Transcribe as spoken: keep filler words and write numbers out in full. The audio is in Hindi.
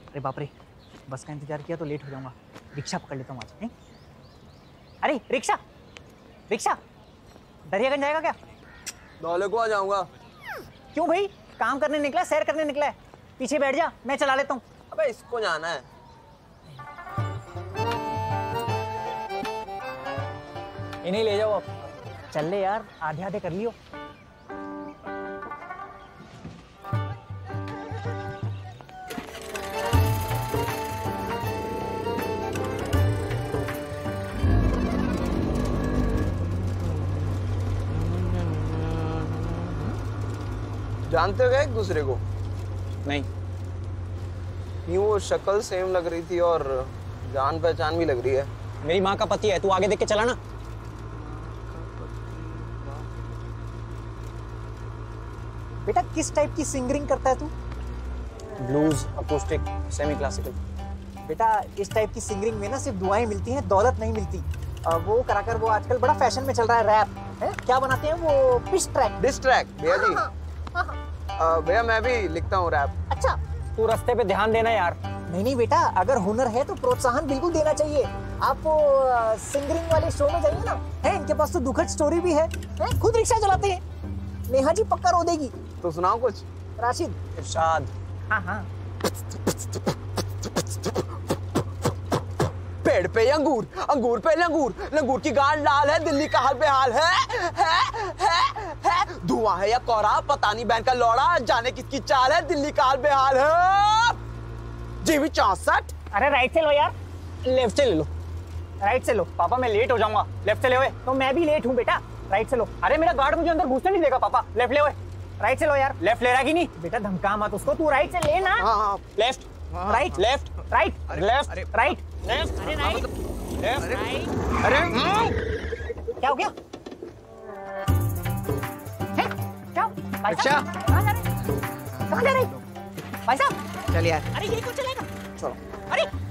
अरे बाप रे, बस का इंतजार किया तो लेट हो जाऊंगा। रिक्शा पकड़ लेता हूँ आज। नहीं? अरे रिक्शा, रिक्शा दरियागंज जाएगा क्या? दौले को आ जाऊंगा। क्यों भाई, काम करने निकला, सैर करने निकला है? पीछे बैठ जा, मैं चला लेता हूँ। अबे इसको जाना है। इन्हें ले जाओ अब। चल ले यार, आधे आधे कर लियो। जानते हो क्या एक दूसरे को? नहीं। यूं वो शक्ल सेम लग रही थी और जान पहचान भी लग रही है। मेरी माँ का पति है, तू आगे देख के चला ना। बेटा किस टाइप की सिंगिंग करता है तू? Blues, acoustic, semi classical. बेटा इस टाइप की सिंगिंग में ना सिर्फ दुआएं मिलती हैं, दौलत नहीं मिलती। आ, वो कराकर वो आजकल बड़ा फैशन में चल रहा है रैप है? क्या बनाते हैं वो? Pitch track. डिस ट्रैक भैया जी। भैया मैं भी लिखता हूँ रैप। अच्छा, तू रास्ते पे ध्यान देना यार। नहीं नहीं बेटा, अगर हुनर है तो प्रोत्साहन बिल्कुल देना चाहिए। आप सिंगिंग वाले शो में जाइए ना, है इनके पास तो दुखद स्टोरी भी है, है? खुद रिक्शा चलाते हैं। नेहा जी पक्का रो देगी। तो सुनाओ कुछ। राशिद। इरशाद। हाँ हाँ। पेड़ पे अंगूर, अंगूर पे लंगूर, लंगूर की गांड लाल है, दिल्ली का हाल बेहाल है, है, है, है। धुआं है या कोहरा, पता नहीं बहन का लौड़ा, जाने किसकी चाल है, दिल्ली का हाल बेहाल है। जीवी चौसठ। अरे राइट से लो यार। लेफ्ट से ले लो। राइट से लो। पापा मैं लेट हो जाऊंगा, लेफ्ट से ले ओए। तो मैं भी लेट हूँ बेटा, राइट से लो। अरे मेरा गार्ड मुझे अंदर घुसने नहीं देगा पापा, लेफ्ट ले ओए। राइट से लो यार। लेफ्ट ले रहा कि नहीं? बेटा धमका मत उसको, तू राइट से ले ना। हाँ हाँ left, right, left, right, left, right, left. अरे राइट, लेफ्ट। अरे क्या हो गया? है? क्या? भाई साहब, कहाँ जा रहे? कहाँ जा रहे? भाई साहब, चल यार। अरे ये कौन चलेगा? चलो। अरे